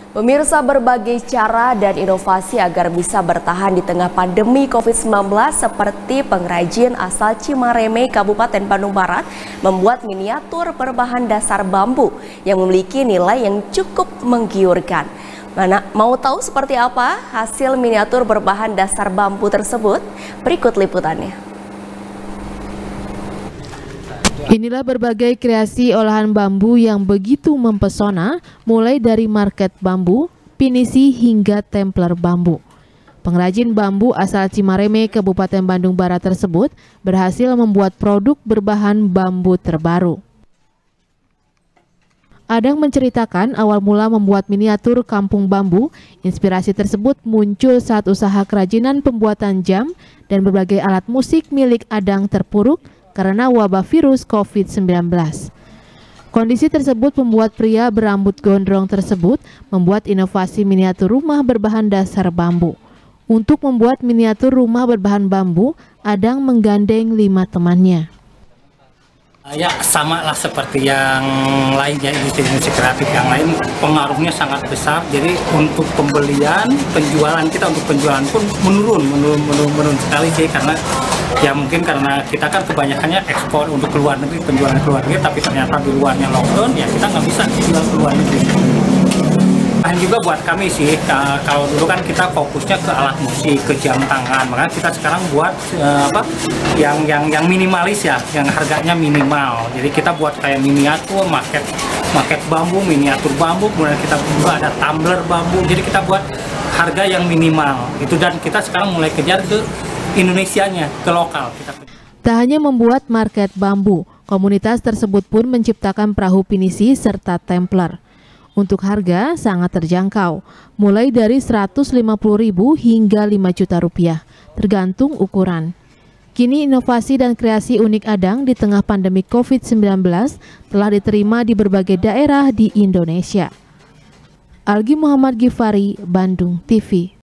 Pemirsa, berbagai cara dan inovasi agar bisa bertahan di tengah pandemi COVID-19 seperti pengrajin asal Cimareme, Kabupaten Bandung Barat membuat miniatur berbahan dasar bambu yang memiliki nilai yang cukup menggiurkan. Mau tahu seperti apa hasil miniatur berbahan dasar bambu tersebut? Berikut liputannya. Inilah berbagai kreasi olahan bambu yang begitu mempesona, mulai dari market bambu, pinisi hingga templer bambu. Pengrajin bambu asal Cimareme, Kabupaten Bandung Barat tersebut berhasil membuat produk berbahan bambu terbaru. Adang menceritakan awal mula membuat miniatur kampung bambu. Inspirasi tersebut muncul saat usaha kerajinan pembuatan jam dan berbagai alat musik milik Adang terpuruk karena wabah virus COVID-19. Kondisi tersebut membuat pria berambut gondrong tersebut membuat inovasi miniatur rumah berbahan dasar bambu. Untuk membuat miniatur rumah berbahan bambu, Adang menggandeng 5 temannya. Ya, sama lah seperti yang lainnya, industri kreatif yang lain, pengaruhnya sangat besar. Jadi untuk pembelian, penjualan kita untuk penjualan pun menurun sekali sih, karena ya mungkin karena kita kan kebanyakannya ekspor untuk keluar negeri, penjualan keluar negeri, tapi ternyata di luarnya lockdown, ya kita nggak bisa jual keluar negeri. Dan juga buat kami sih, kalau dulu kan kita fokusnya ke alat musik, ke jam tangan, makanya kita sekarang buat yang minimalis ya, yang harganya minimal. Jadi kita buat kayak miniatur, market bambu, miniatur bambu, kemudian kita juga ada tumbler bambu. Jadi kita buat harga yang minimal itu, dan kita sekarang mulai kejar ke Indonesianya, ke lokal. Tak hanya membuat market bambu, komunitas tersebut pun menciptakan perahu pinisi serta templer. Untuk harga sangat terjangkau, mulai dari Rp150.000 hingga Rp5 juta, tergantung ukuran. Kini inovasi dan kreasi unik Adang di tengah pandemi COVID-19 telah diterima di berbagai daerah di Indonesia. Algi Muhammad Gifari, Bandung TV.